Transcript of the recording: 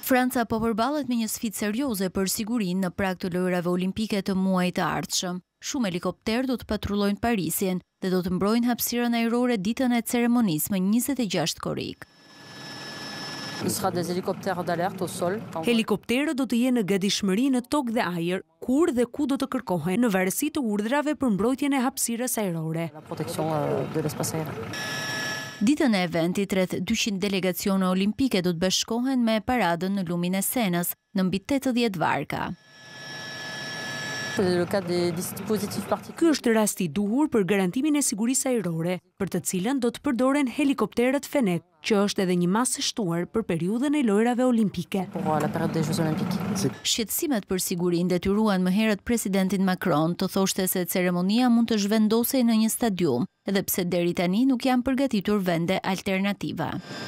Franca po përballet me një sfidë serioze për sigurinë në prag të lojrave olimpike të muajit të ardhshëm. Shumë helikopter do të patrullojnë Parisin dhe do të mbrojnë hapësirën ajrore ditën e ceremonisë më 26 korrik. Helikopterët do të jenë në gatishmëri në tokë dhe ajër, kur dhe ku do të kërkohen në varësi të urdhrave për mbrojtjen e hapësirës ajrore. Ditën e eventit, rreth 200 delegacione olimpike do të bashkohen me paradën në lumin e Senës, në mbi 80 varka. Ky është rasti i duhur për garantimin e sigurisë ajrore, për të cilën do të përdoren helikopterët Fenech, që është edhe një masë e shtuar për periudhën e lojrave olimpike. Shqetësimet për sigurinë detyruan më herët presidentin Macron të thoshte se ceremonia mund të zhvendosej në një stadium, edhe pse deri tani nuk janë përgatitur vende alternativa.